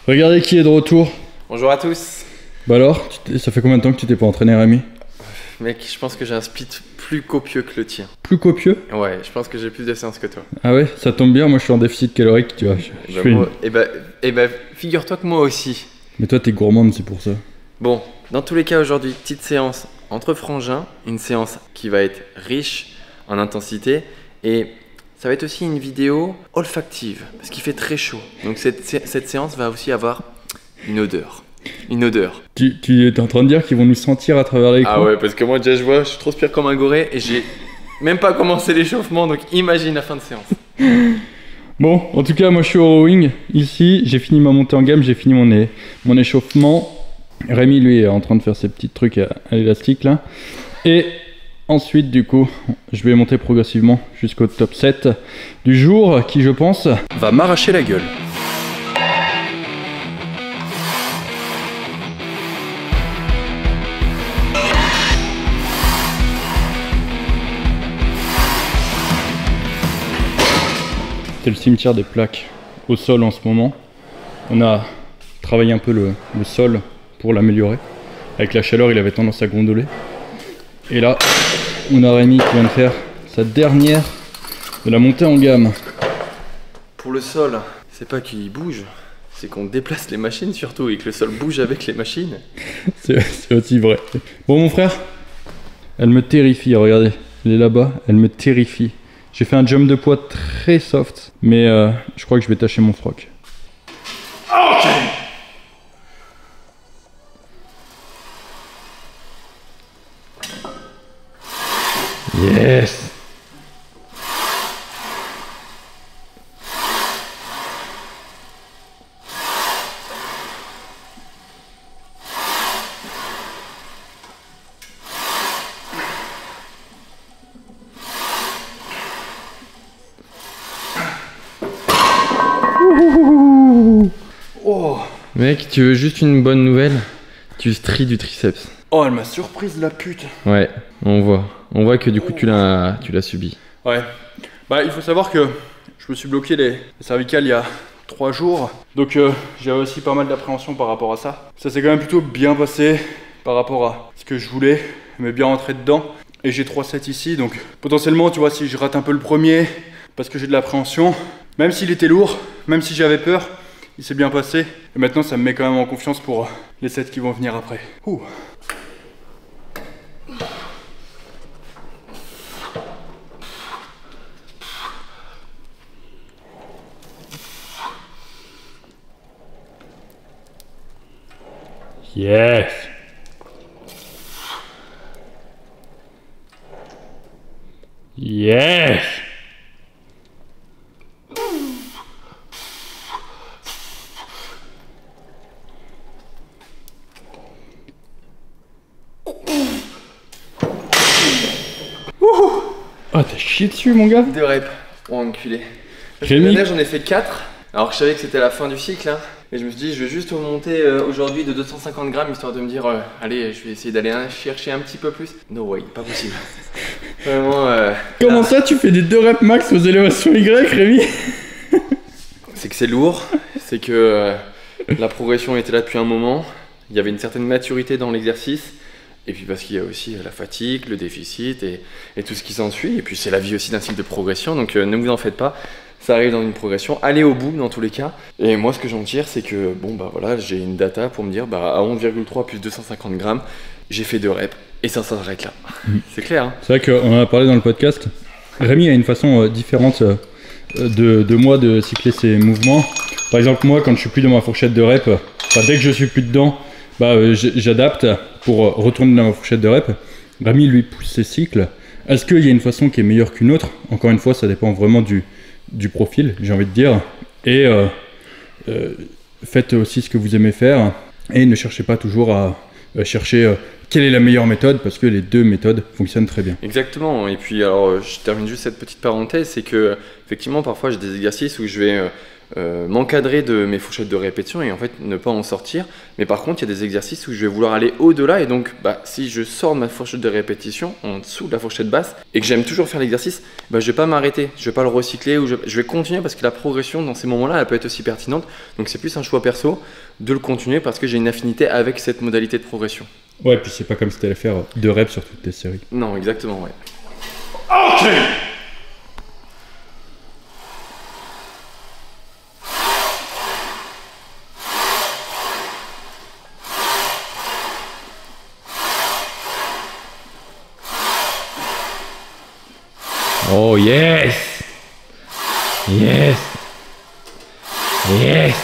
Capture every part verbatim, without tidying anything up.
Regardez qui est de retour. Bonjour à tous. Bah alors, ça fait combien de temps que tu t'es pas entraîné, Rémi? Mec, je pense que j'ai un split plus copieux que le tien. Plus copieux? Ouais, je pense que j'ai plus de séances que toi. Ah ouais, ça tombe bien, moi je suis en déficit calorique, tu vois. Je, je bah fais moi, une... Et bah, et bah figure-toi que moi aussi. Mais toi t'es gourmande, c'est pour ça. Bon, dans tous les cas aujourd'hui, petite séance entre frangins, une séance qui va être riche en intensité et ça va être aussi une vidéo olfactive parce qu'il fait très chaud. Donc cette, cette séance va aussi avoir une odeur. Une odeur. Tu, tu es en train de dire qu'ils vont nous sentir à travers l'écran? Ah ouais, parce que moi déjà je vois, je transpire comme un goré et j'ai même pas commencé l'échauffement, donc imagine la fin de séance. Bon, en tout cas, moi je suis au rowing. Ici, j'ai fini ma montée en gamme, j'ai fini mon, é mon échauffement. Rémi, lui, est en train de faire ses petits trucs à, à l'élastique là. Et ensuite, du coup, je vais monter progressivement jusqu'au top sept du jour, qui, je pense, va m'arracher la gueule. C'est le cimetière des plaques au sol en ce moment. On a travaillé un peu le, le sol pour l'améliorer. Avec la chaleur, il avait tendance à gondoler. Et là, on a Rémi qui vient de faire sa dernière de la montée en gamme. Pour le sol, c'est pas qu'il bouge, c'est qu'on déplace les machines surtout et que le sol bouge avec les machines. C'est aussi vrai. Bon mon frère, elle me terrifie, regardez. Elle est là-bas, elle me terrifie. J'ai fait un jump de poids très soft, mais euh, je crois que je vais tâcher mon froc. Ok. Yes. Oh. Mec, tu veux juste une bonne nouvelle? Tu stries du triceps. Oh, elle m'a surprise la pute. Ouais, on voit. On voit que du coup tu l'as tu l'as subi. Ouais. Bah il faut savoir que je me suis bloqué les, les cervicales il y a trois jours. Donc euh, j'avais aussi pas mal d'appréhension par rapport à ça. Ça s'est quand même plutôt bien passé par rapport à ce que je voulais. Mais bien rentré dedans. Et j'ai trois sets ici. Donc potentiellement tu vois si je rate un peu le premier parce que j'ai de l'appréhension. Même s'il était lourd, même si j'avais peur, il s'est bien passé. Et maintenant ça me met quand même en confiance pour les sets qui vont venir après. Ouh. Yes. Yes. Ah, t'as chié dessus, mon gars. Deux reps. Oh, enculé. Rémi, J'en ai fait quatre. Alors que je savais que c'était la fin du cycle. Hein. Et je me suis dit, je vais juste monter euh, aujourd'hui de deux cent cinquante grammes histoire de me dire, euh, allez, je vais essayer d'aller hein, chercher un petit peu plus. No way, pas possible. Vraiment. Euh, comment là, ça, tu fais des deux reps max aux élévations Y, Rémi? c'est que c'est lourd, c'est que euh, la progression était là depuis un moment. Il y avait une certaine maturité dans l'exercice. Et puis parce qu'il y a aussi la fatigue, le déficit et, et tout ce qui s'ensuit. Et puis c'est la vie aussi d'un cycle de progression, donc euh, ne vous en faites pas. Ça arrive dans une progression, allez au bout dans tous les cas. Et moi ce que j'en tire c'est que bon bah voilà, j'ai une data pour me dire bah à onze virgule trois plus deux cent cinquante grammes, j'ai fait deux reps et ça s'arrête là. Mmh. C'est clair. Hein. C'est vrai qu'on en a parlé dans le podcast. Rémi a une façon euh, différente euh, de, de moi de cycler ses mouvements. Par exemple moi quand je suis plus dans ma fourchette de reps, enfin, dès que je suis plus dedans, bah, euh, j'adapte pour retourner dans ma fourchette de reps. Rémi lui pousse ses cycles. Est-ce qu'il y a une façon qui est meilleure qu'une autre? Encore une fois ça dépend vraiment du du profil, j'ai envie de dire, et euh, euh, faites aussi ce que vous aimez faire et ne cherchez pas toujours à euh, chercher euh, quelle est la meilleure méthode, parce que les deux méthodes fonctionnent très bien. Exactement, et puis alors je termine juste cette petite parenthèse, c'est que effectivement parfois j'ai des exercices où je vais euh, euh, m'encadrer de mes fourchettes de répétition et en fait ne pas en sortir, mais par contre il y a des exercices où je vais vouloir aller au-delà et donc bah, si je sors de ma fourchette de répétition en dessous de la fourchette basse et que j'aime toujours faire l'exercice, bah, je vais pas m'arrêter, je vais pas le recycler, ou je, je vais continuer parce que la progression dans ces moments-là elle peut être aussi pertinente, donc c'est plus un choix perso de le continuer parce que j'ai une affinité avec cette modalité de progression. Ouais, puis c'est pas comme si t'allais faire deux reps sur toutes tes séries. Non, exactement, ouais. Ok. Oh yes! Yes! Yes!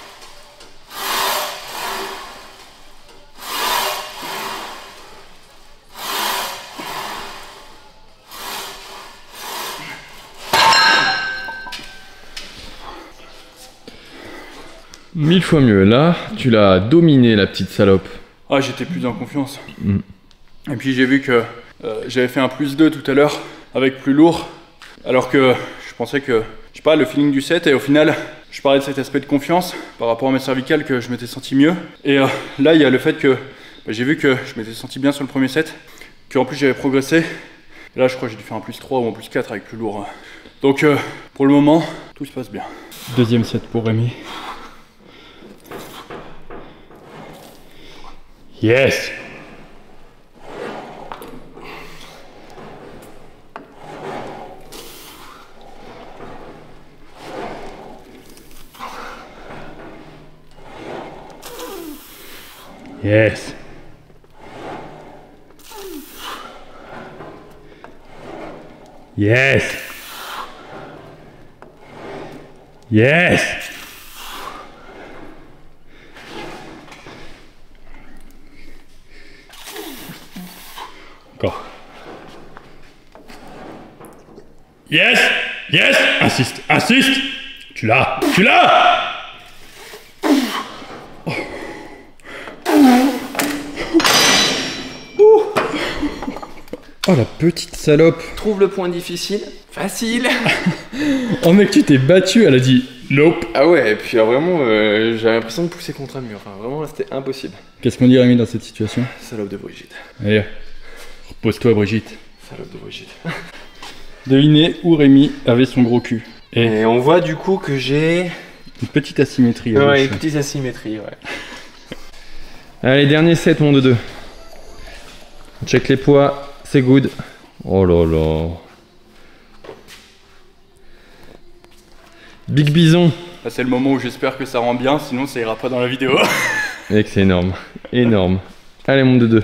Mille fois mieux. Là, tu l'as dominé, la petite salope. Ah, j'étais plus en confiance. Mm. Et puis j'ai vu que euh, j'avais fait un plus deux tout à l'heure avec plus lourd, alors que je pensais que, je sais pas, le feeling du set, et au final, je parlais de cet aspect de confiance par rapport à mes cervicales que je m'étais senti mieux. Et euh, là, il y a le fait que bah, j'ai vu que je m'étais senti bien sur le premier set, qu'en plus j'avais progressé. Et là, je crois que j'ai dû faire un plus trois ou un plus quatre avec plus lourd. Donc euh, pour le moment, tout se passe bien. Deuxième set pour Rémi. Yes! Yes! Yes! Yes! Encore. Yes! Yes! Insiste! Insiste! Tu l'as! Tu l'as! Oh la petite salope! Trouve le point difficile. Facile. Oh mec, tu t'es battu, elle a dit nope. Ah ouais, et puis alors, vraiment, euh, j'avais l'impression de pousser contre un mur. Enfin, vraiment, là, c'était impossible. Qu'est-ce qu'on dit Rémi dans cette situation? Salope de Brigitte. Allez, repose-toi Brigitte. Salope de Brigitte. Devinez où Rémi avait son gros cul. Et, Et on voit du coup que j'ai... une petite asymétrie. à Ouais, gauche. une petite asymétrie, ouais. Allez, dernier set, mon doudou. Check les poids. C'est good. Oh là là. Big Bison. Là, c'est le moment où j'espère que ça rend bien, sinon ça ira pas dans la vidéo. Mec, c'est énorme. Énorme. Allez, mon doudou.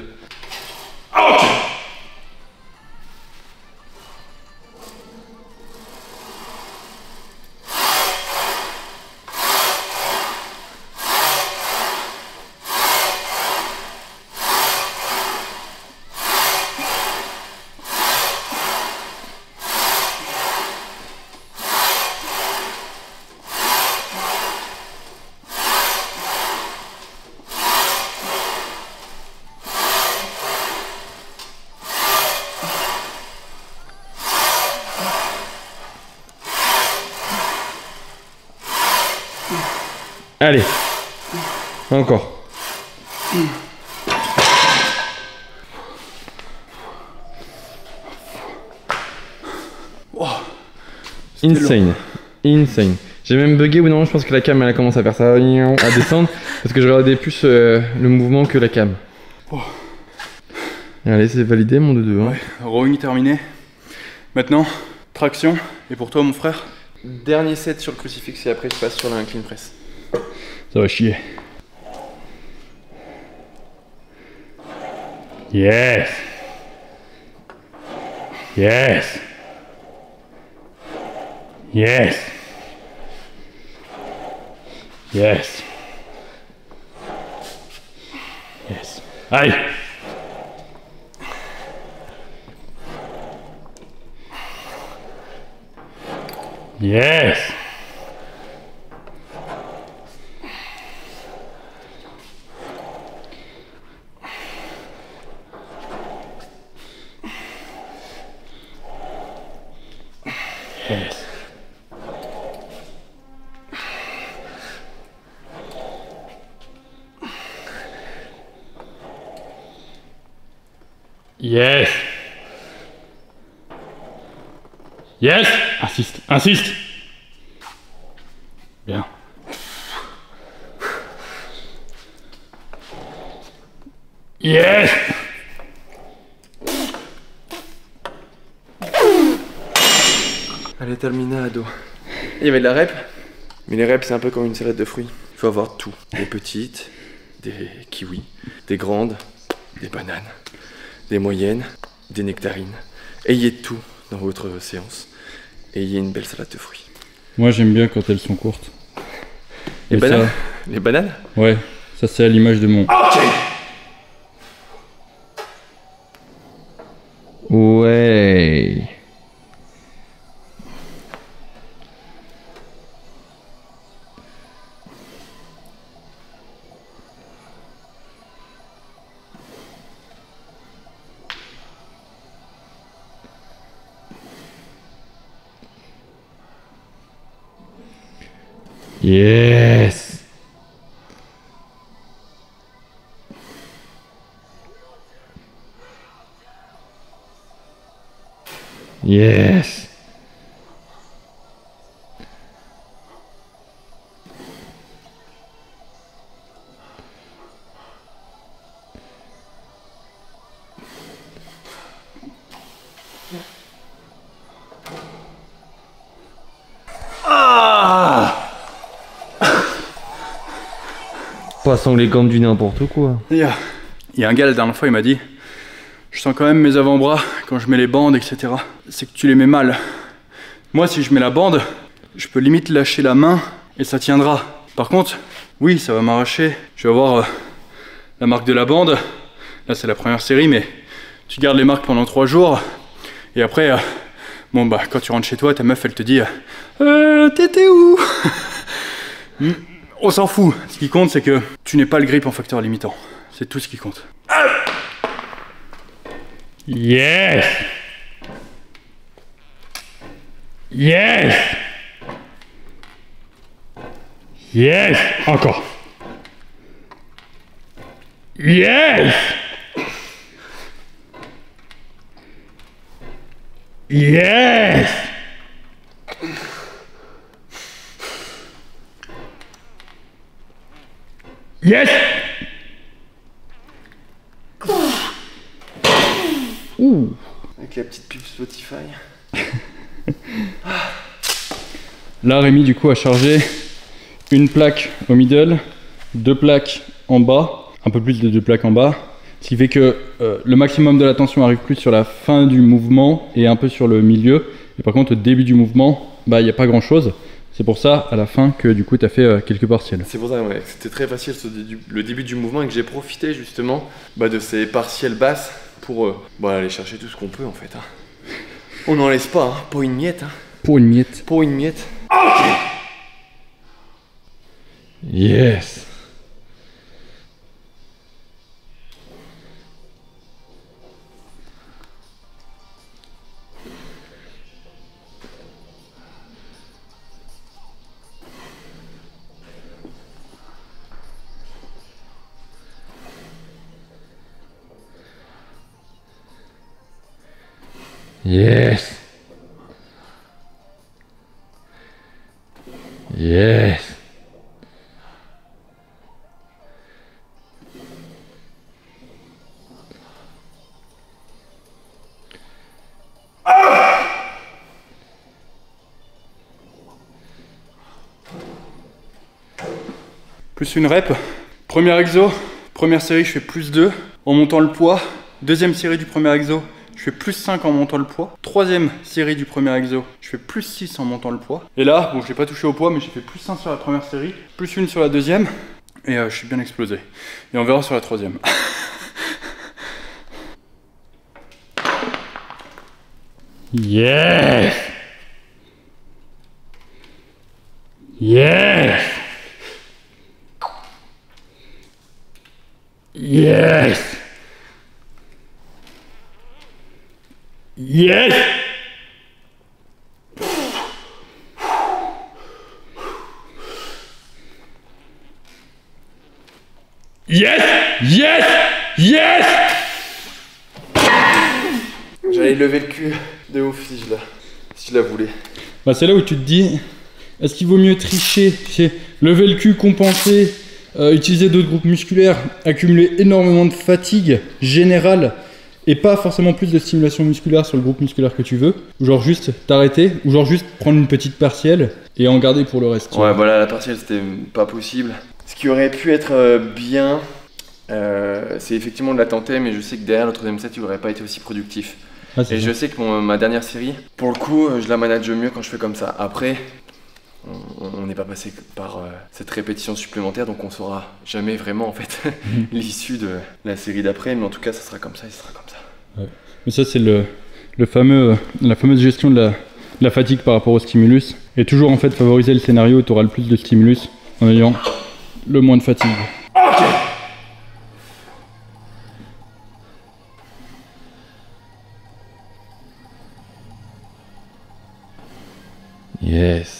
Allez. Encore. Wow. Insane. Insane. J'ai même bugué ou non, je pense que la cam elle a commencé à faire ça, à descendre, parce que je regardais plus euh, le mouvement que la cam. Oh. Allez, c'est validé mon doudou. Hein. Ouais, rowing terminé. Maintenant, traction. Et pour toi mon frère? Dernier set sur le crucifix et après je passe sur la clean press. Ça va chier. Yes. Yes. Yes. Yes. Yes. Aïe. Yes. Yes. Yes. Yes. Insiste, insiste. Bien. Yes. Allez, termina, ado. Il y avait de la rep, mais les reps, c'est un peu comme une salade de fruits. Il faut avoir tout. Des petites, des kiwis, des grandes, des bananes, des moyennes, des nectarines. Ayez tout dans votre séance. Ayez une belle salade de fruits. Moi j'aime bien quand elles sont courtes. Les Et bananes ça, Les bananes ouais, ça c'est à l'image de mon... Ok. Ouais. Yes. Yes. Pas sans les gants du n'importe quoi. Il y a, il y a un gars la dernière fois, il m'a dit, je sens quand même mes avant-bras quand je mets les bandes, et cetera. C'est que tu les mets mal. Moi, si je mets la bande, je peux limite lâcher la main et ça tiendra. Par contre, oui, ça va m'arracher. Je vais avoir euh, la marque de la bande. Là, c'est la première série, mais tu gardes les marques pendant trois jours. Et après, euh, bon bah, quand tu rentres chez toi, ta meuf, elle te dit, euh, t'étais où? On s'en fout. Ce qui compte, c'est que tu n'es pas le grip en facteur limitant. C'est tout ce qui compte. Yes. Yes. Yes. Encore. Yes. Yes. Yes. Ouh. Avec la petite pub Spotify. Là, Rémi, du coup, a chargé une plaque au middle, deux plaques en bas, un peu plus de deux plaques en bas. Ce qui fait que euh, le maximum de la tension arrive plus sur la fin du mouvement et un peu sur le milieu. Et par contre, au début du mouvement, bah, il n'y a pas grand-chose. C'est pour ça, à la fin, que du coup, tu as fait euh, quelques partiels. C'est pour ça, ouais. C'était très facile ce dé- le début du mouvement et que j'ai profité justement bah, de ces partiels basses pour euh, bah, aller chercher tout ce qu'on peut en fait. Hein. On n'en laisse pas, hein. Pour une miette. Hein. Pour une miette. Pour une miette. Yes. Yes. Yes. Plus une rep. Premier exo, première série, je fais plus deux en montant le poids. Deuxième série du premier exo, je fais plus cinq en montant le poids. Troisième série du premier exo, je fais plus six en montant le poids. Et là, bon, je n'ai pas touché au poids, mais j'ai fait plus un sur la première série, plus une sur la deuxième. Et euh, je suis bien explosé. Et on verra sur la troisième. Yes! Yes! Yes! Yes! Yes! Yes! Yes! J'allais lever le cul de ouf si je la, si je la voulais. Bah c'est là où tu te dis, est-ce qu'il vaut mieux tricher, tu sais, lever le cul, compenser, euh, utiliser d'autres groupes musculaires, accumuler énormément de fatigue générale et pas forcément plus de stimulation musculaire sur le groupe musculaire que tu veux, ou genre juste t'arrêter, ou genre juste prendre une petite partielle et en garder pour le reste. Ouais, voilà, la partielle c'était pas possible. Ce qui aurait pu être euh, bien, euh, c'est effectivement de la tenter, mais je sais que derrière le troisième set, il aurait pas été aussi productif. Ah, et ça. je sais que mon, ma dernière série, pour le coup, je la manage mieux quand je fais comme ça. Après, on n'est pas passé par euh, cette répétition supplémentaire, donc on saura jamais vraiment en fait l'issue de la série d'après, mais en tout cas, ça sera comme ça, et ça sera comme ça. Ouais. Mais ça, c'est le, le fameux, la fameuse gestion de la, de la fatigue par rapport au stimulus. Et toujours en fait favoriser le scénario où tu auras le plus de stimulus en ayant le moins de fatigue. Ok. Yes.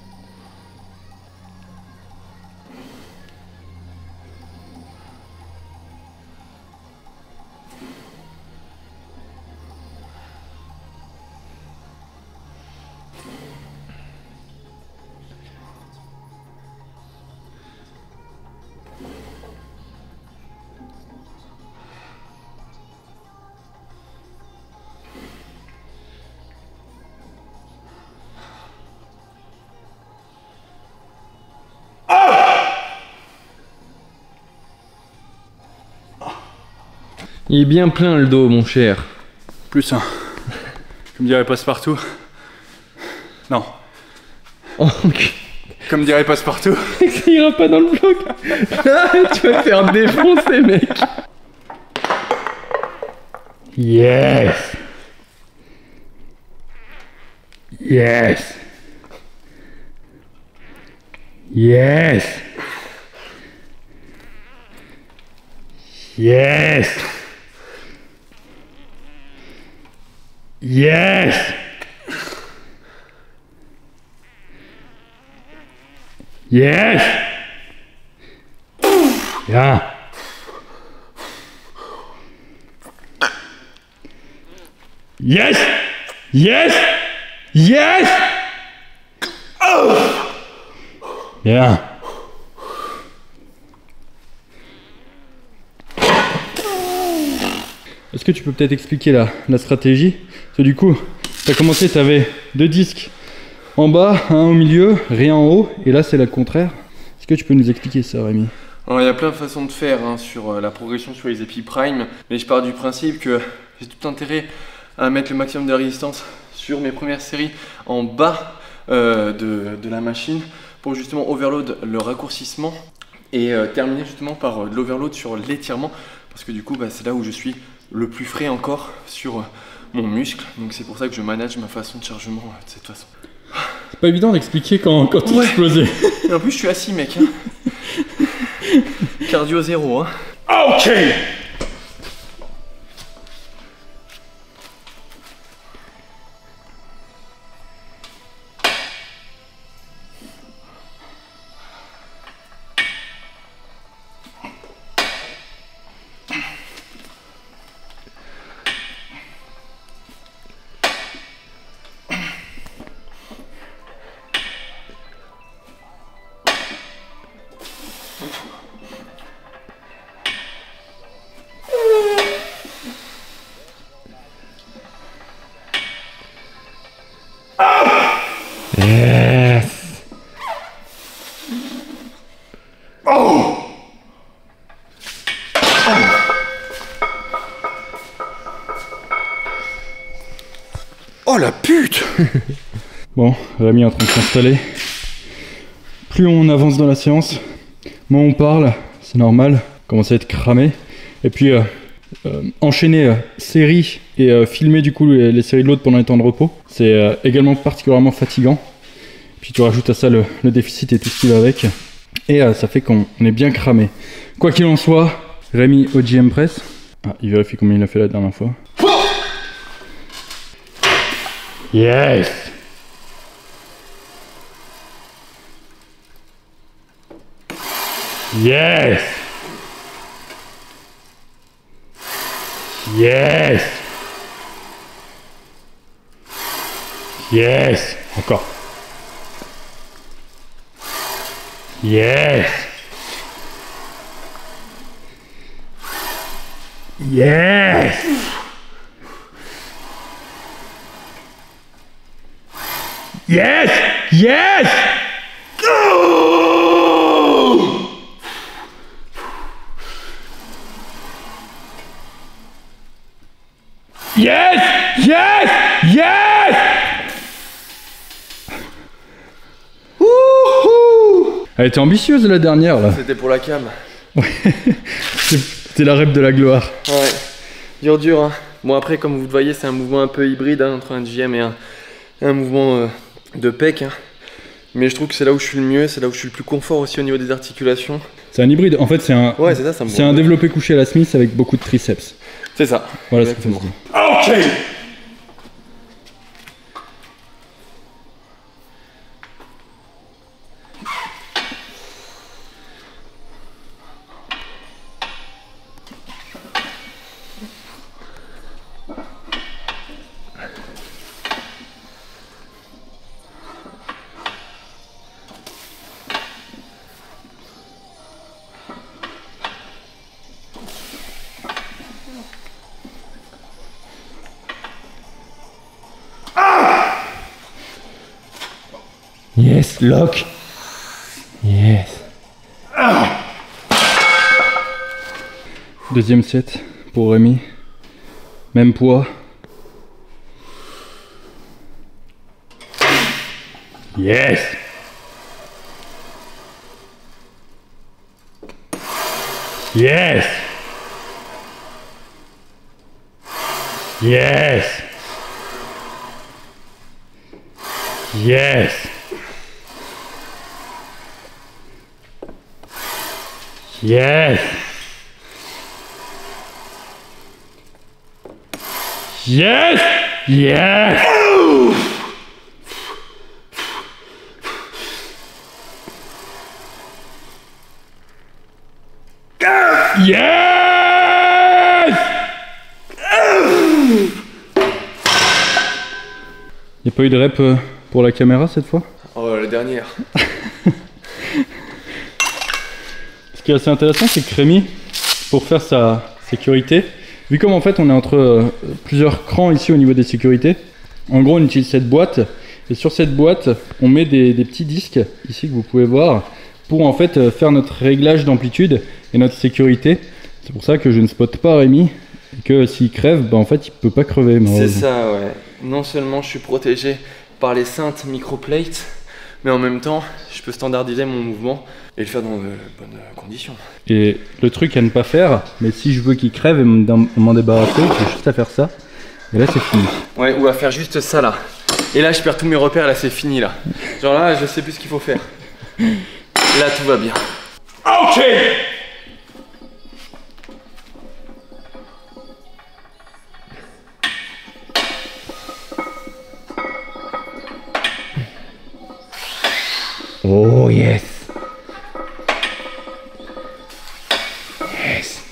Il est bien plein le dos, mon cher. Plus un. Comme dirait Passepartout. Non. Oh, ok. Comme dirait Passepartout. Ça ira pas dans le vlog. Tu vas te faire défoncer, mec. Yes. Yes. Yes. Yes. Yes. Yes. Bien. Yes. Yes. Yes. Bien. Est-ce que tu peux peut-être expliquer la, la stratégie? Parce que du coup, tu as commencé, tu avais deux disques en bas, un au milieu, rien en haut, et là c'est le contraire. Est-ce que tu peux nous expliquer ça, Rémi? Alors, il y a plein de façons de faire hein, sur euh, la progression sur les épis prime, mais je pars du principe que j'ai tout intérêt à mettre le maximum de résistance sur mes premières séries en bas euh, de, de la machine pour justement overload le raccourcissement et euh, terminer justement par euh, de l'overload sur l'étirement parce que du coup bah, c'est là où je suis le plus frais encore sur euh, mon muscle, donc c'est pour ça que je manage ma façon de chargement euh, de cette façon. C'est pas évident d'expliquer quand, quand tu Ouais. explosais. Et en plus je suis assis mec, hein. Cardio zéro hein. Ok. Yes. Oh la pute. Bon, Rémi est en train de s'installer. Plus on avance dans la séance, moins on parle, c'est normal, on commence à être cramé. Et puis euh, euh, enchaîner euh, séries et euh, filmer du coup les, les séries de l'autre pendant les temps de repos, c'est euh, également particulièrement fatigant. Puis tu rajoutes à ça le, le déficit et tout ce qui va avec. Et euh, ça fait qu'on on est bien cramé. Quoi qu'il en soit, Rémi au G M Press. Ah, il vérifie combien il a fait la dernière fois. Yes. Yes. Yes. Yes. Encore. Yes. Yes. Yes. Yes. Go. Yes. Yes. Yes. Wouhou. Elle était ambitieuse la dernière là. C'était pour la cam. Ouais. C'était la rêve de la gloire. Ouais, dur dur hein. Bon après comme vous le voyez c'est un mouvement un peu hybride hein, entre un J M et un, un mouvement euh, de pec hein. Mais je trouve que c'est là où je suis le mieux, c'est là où je suis le plus confort aussi au niveau des articulations. C'est un hybride, en fait c'est un, ouais, c'est ça, ça me c'est un développé couché à la Smith avec beaucoup de triceps. C'est ça. Voilà ce que ça veut dire. Ok. Yes, lock. Yes. Ah. Deuxième set pour Rémi. Même poids. Yes. Yes. Yes. Yes. Yes. Yes. Yes. Yes. Il n'y a pas eu de rep pour la caméra cette fois? Oh la dernière. Ce qui est assez intéressant, c'est que Rémi, pour faire sa sécurité, vu comme en fait on est entre euh, plusieurs crans ici au niveau des sécurités, en gros on utilise cette boîte, et sur cette boîte on met des, des petits disques ici que vous pouvez voir pour en fait euh, faire notre réglage d'amplitude et notre sécurité. C'est pour ça que je ne spotte pas Rémi, et que s'il crève, bah en fait il peut pas crever. C'est ça, ouais. Non seulement je suis protégé par les cintes microplates, mais en même temps je peux standardiser mon mouvement et le faire dans de bonnes conditions. Et le truc à ne pas faire, mais si je veux qu'il crève et m'en débarrasser, j'ai juste à faire ça. Et là c'est fini. Ouais, ou à faire juste ça là. Et là je perds tous mes repères, là c'est fini là. Genre là je sais plus ce qu'il faut faire. Là tout va bien. Ok. Oh yes. Yes.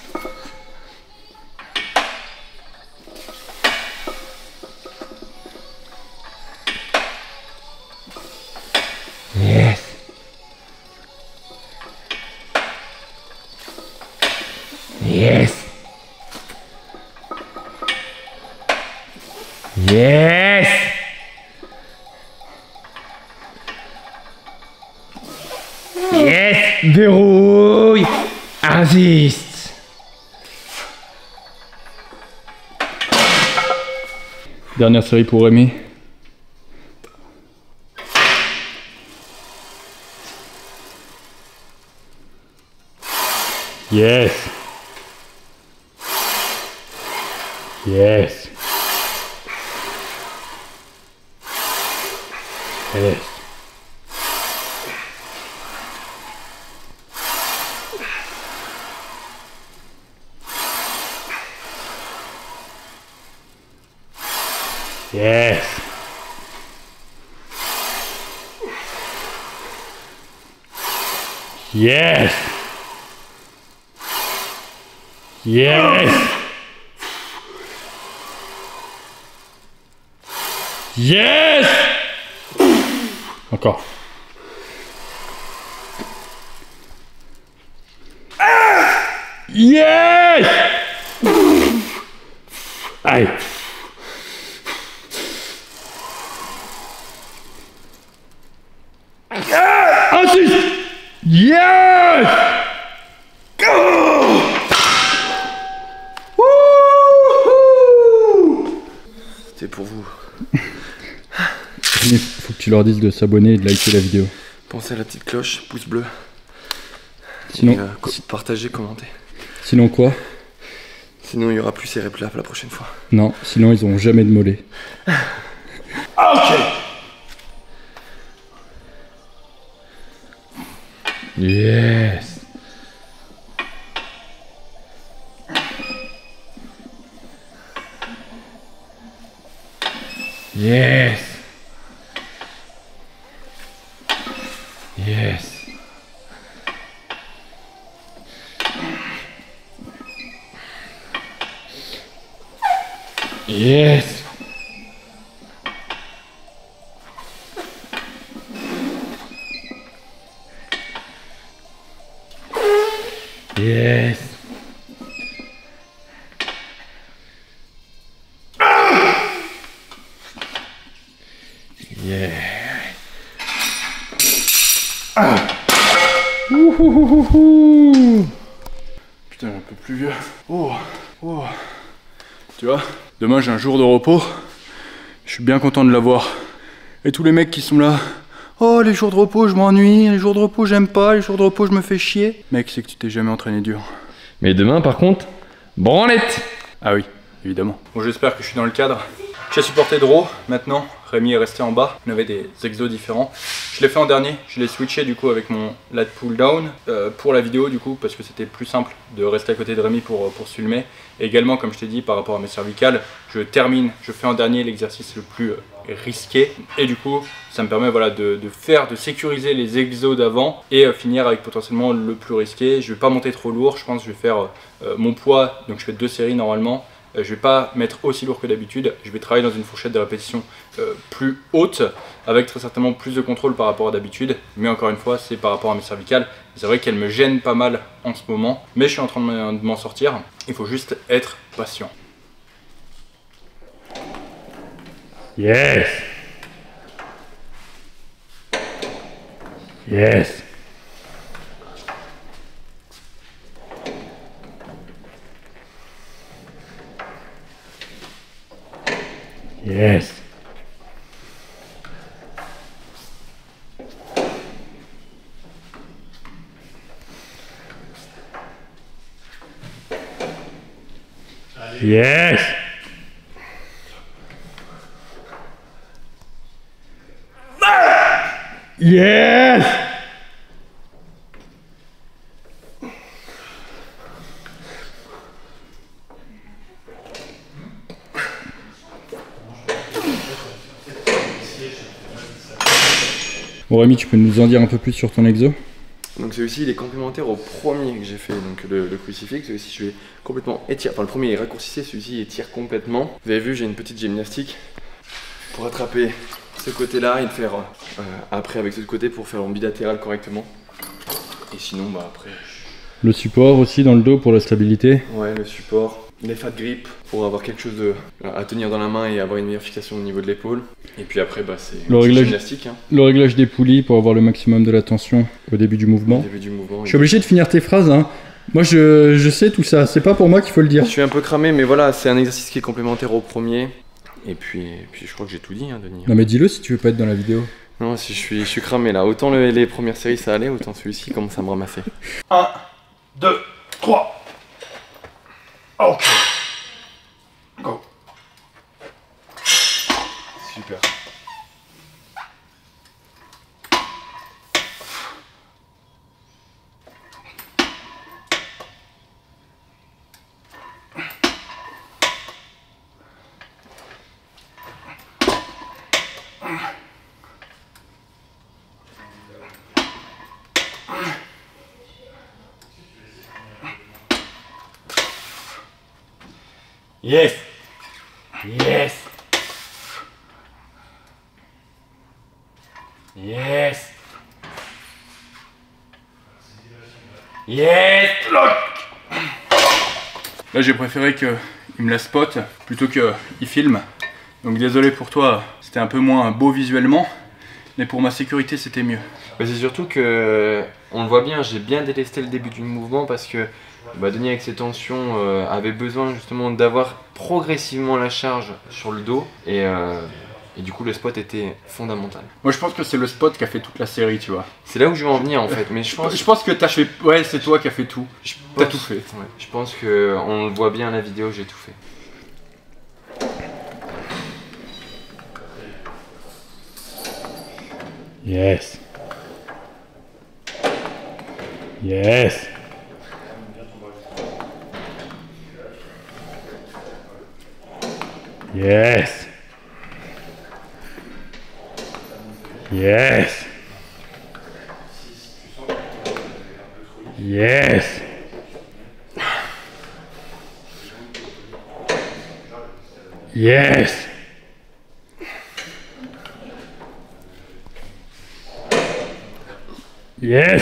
Yes. Yes. Yes. Yes. Verrouille. Insiste. Dernière série pour Rémi. Yes. Yes. Yes. Yes. Yes. Yes. Yes! Encore. Yes! Allez. Un six. Yes! C'était pour vous. Il faut que tu leur dises de s'abonner et de liker la vidéo. Pensez à la petite cloche, pouce bleu. Sinon, et, euh, partagez, commentez. Sinon quoi? Sinon il y aura plus ces replays la prochaine fois. Non, sinon ils auront jamais de mollet. Ok. Yes. Yes. Yes. Yes. Yes. Yeah. Ah. Ouhouhouhou. Putain, un peu plus vieux. Oh, oh. Tu vois, demain j'ai un jour de repos. Je suis bien content de l'avoir. Et tous les mecs qui sont là. Oh, les jours de repos, je m'ennuie. Les jours de repos, j'aime pas. Les jours de repos, je me fais chier. Mec, c'est que tu t'es jamais entraîné dur. Mais demain, par contre, branlette. Ah oui, évidemment. Bon, j'espère que je suis dans le cadre. J'ai supporté Draw, maintenant Rémi est resté en bas, on avait des exos différents. Je l'ai fait en dernier, je l'ai switché du coup avec mon lat pull down euh, pour la vidéo du coup parce que c'était plus simple de rester à côté de Rémi pour, pour filmer. Et également comme je t'ai dit par rapport à mes cervicales, je termine, je fais en dernier l'exercice le plus risqué. Et du coup ça me permet voilà, de, de faire, de sécuriser les exos d'avant et euh, finir avec potentiellement le plus risqué. Je vais pas monter trop lourd, je pense que je vais faire euh, mon poids, donc je fais deux séries normalement. Je vais pas mettre aussi lourd que d'habitude, je vais travailler dans une fourchette de répétition euh, plus haute, avec très certainement plus de contrôle par rapport à d'habitude, mais encore une fois c'est par rapport à mes cervicales. C'est vrai qu'elles me gênent pas mal en ce moment, mais je suis en train de m'en sortir, il faut juste être patient. Yes. Yes. Yes. Yes. Yes. Bon Rémi, tu peux nous en dire un peu plus sur ton exo? Donc celui-ci il est complémentaire au premier que j'ai fait, donc le, le crucifix. Celui-ci je vais complètement étirer, enfin le premier est raccourcissé, celui-ci il étire complètement. Vous avez vu, j'ai une petite gymnastique pour attraper ce côté-là et le faire euh, après avec ce côté pour faire en bilatéral correctement. Et sinon bah après... Le support aussi dans le dos pour la stabilité? Ouais, le support. Les fat grip pour avoir quelque chose de, à tenir dans la main et avoir une meilleure fixation au niveau de l'épaule. Et puis après, bah, c'est le réglage, gymnastique. Hein. Le réglage des poulies pour avoir le maximum de la tension au début du mouvement. Au début du mouvement. Je suis obligé de finir tes phrases. Hein. Moi, je, je sais tout ça. C'est pas pour moi qu'il faut le dire. Je suis un peu cramé, mais voilà, c'est un exercice qui est complémentaire au premier. Et puis, et puis je crois que j'ai tout dit, hein, Denis. Non, mais dis-le si tu veux pas être dans la vidéo. Non, si je suis, je suis cramé là. Autant le, les premières séries ça allait, autant celui-ci commence à me ramasser. un, deux, trois. Ok. Go. Super. Yes. Yes. Yes, lock. Là j'ai préféré qu'il me la spot plutôt qu'il filme. Donc désolé pour toi, c'était un peu moins beau visuellement. Mais pour ma sécurité c'était mieux. Bah, c'est surtout que, on le voit bien, j'ai bien délesté le début du mouvement parce que bah, Denis avec ses tensions euh, avait besoin justement d'avoir progressivement la charge sur le dos et, euh, et du coup le spot était fondamental. Moi je pense que c'est le spot qui a fait toute la série, tu vois. C'est là où je veux en venir en fait, mais je pense... Je pense que t'as fait... Ouais, c'est toi qui as fait tout. T'as tout fait. Ouais, je pense qu'on le voit bien à la vidéo, j'ai tout fait. Yes. Yes. Yes. Yes. Yes. Yes. Yes.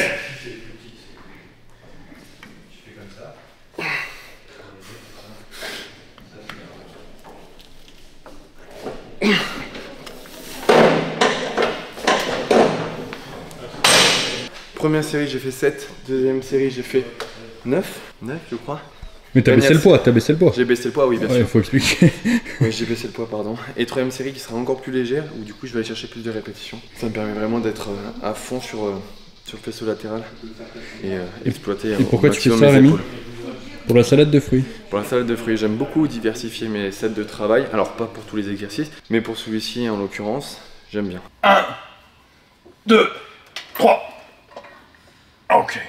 Première série j'ai fait sept, deuxième série j'ai fait neuf, neuf je crois. Mais t'as baissé le poids, t'as baissé le poids. J'ai baissé le poids, oui bien Ouais, sûr. faut expliquer. Oui, j'ai baissé le poids, pardon. Et troisième série qui sera encore plus légère, où du coup je vais aller chercher plus de répétitions. Ça me permet vraiment d'être euh, à fond sur, euh, sur le faisceau latéral et euh, exploiter. Et pourquoi tu fais ça, Rémi? Pour la salade de fruits. Pour la salade de fruits, j'aime beaucoup diversifier mes sets de travail. Alors pas pour tous les exercices, mais pour celui-ci en l'occurrence, j'aime bien. un, deux, trois. Ok.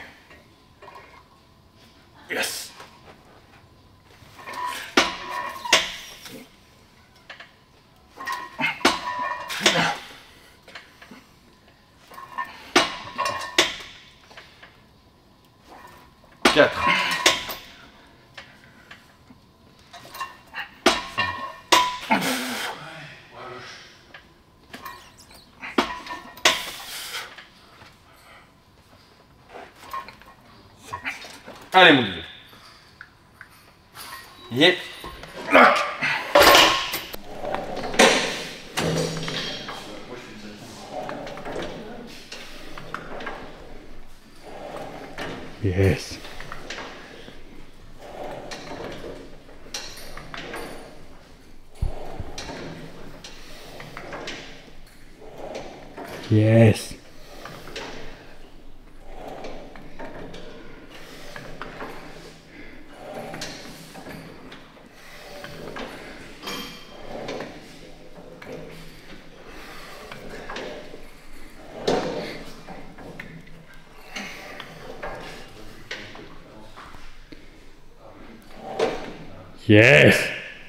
Yes. quatre. Allez mon dieu. Yep. Lock. Yes. Yes. Yes.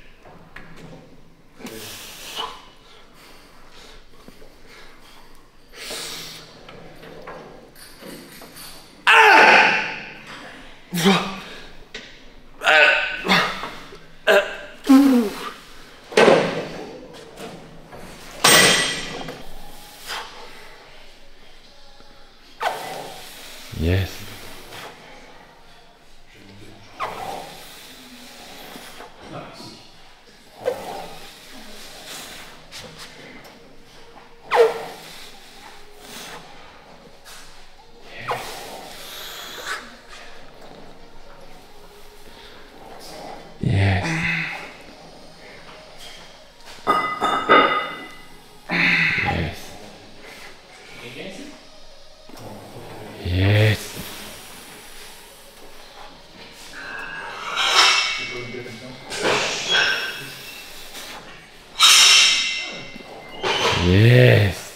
Yes. Yes. Yes. Yes.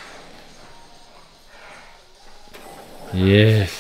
Yes.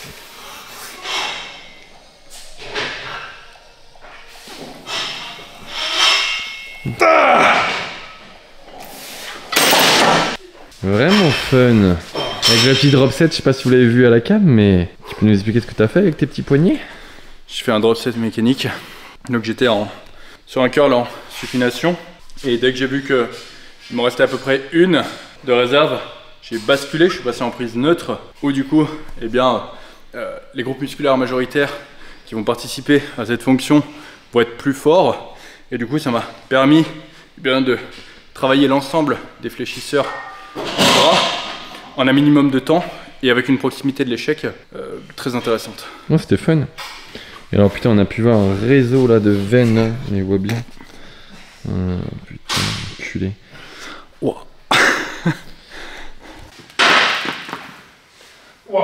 Vraiment fun. Avec le petit drop set, je sais pas si vous l'avez vu à la cam, mais tu peux nous expliquer ce que tu as fait avec tes petits poignets? Je fais un drop set mécanique. Donc j'étais en sur un curl en supination. Et dès que j'ai vu que il me restait à peu près une de réserve, j'ai basculé, je suis passé en prise neutre. Où du coup, eh bien, euh, les groupes musculaires majoritaires qui vont participer à cette fonction vont être plus forts. Et du coup, ça m'a permis eh bien, de travailler l'ensemble des fléchisseurs bras en un minimum de temps et avec une proximité de l'échec euh, très intéressante. Non, c'était fun. Et alors putain, on a pu voir un réseau là de veines là, mais voit bien. Euh, putain, enculé. Wow. Wow.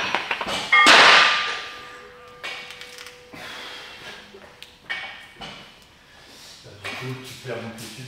Du coup, tu perds l'amplitude.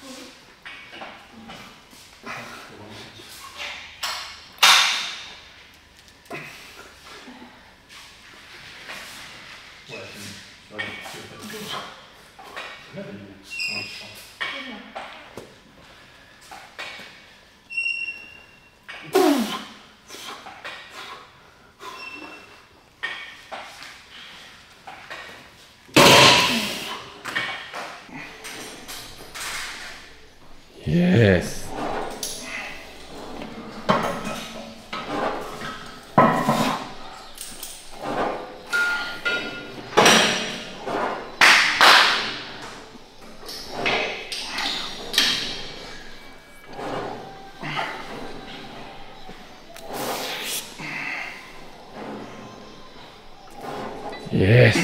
Yes. Yes.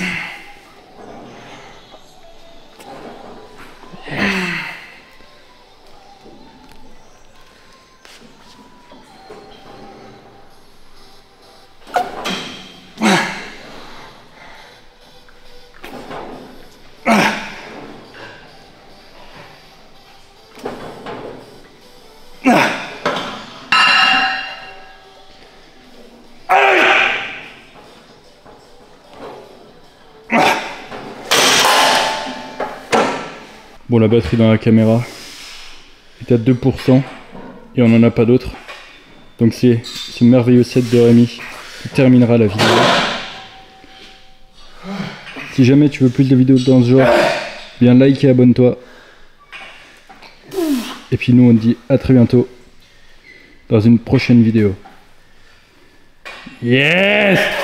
Bon, la batterie dans la caméra est à deux pour cent et on n'en a pas d'autres. Donc c'est ce merveilleux set de Rémi qui terminera la vidéo. Si jamais tu veux plus de vidéos dans ce genre, bien like et abonne-toi. Et puis nous on te dit à très bientôt dans une prochaine vidéo. Yes!